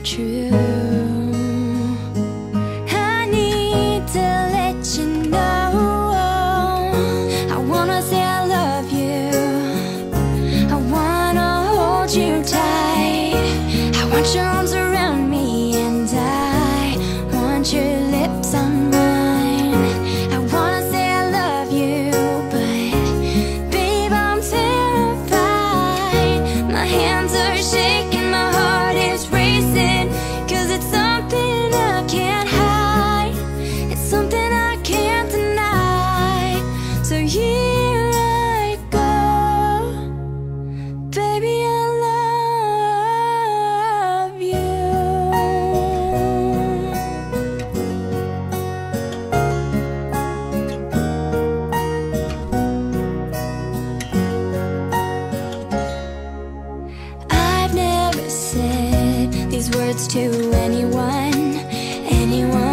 true. I need to let you know I wanna say I love you. I wanna hold you tight. I want your arms around me, and I want your lips on mine. I wanna say I love you, but babe, I'm terrified. My hands are shaking, my heart is racing, 'cause it's something I can't hide. It's something I can't deny. So here I go, baby, I love you. I've never said these words to anyone, anyone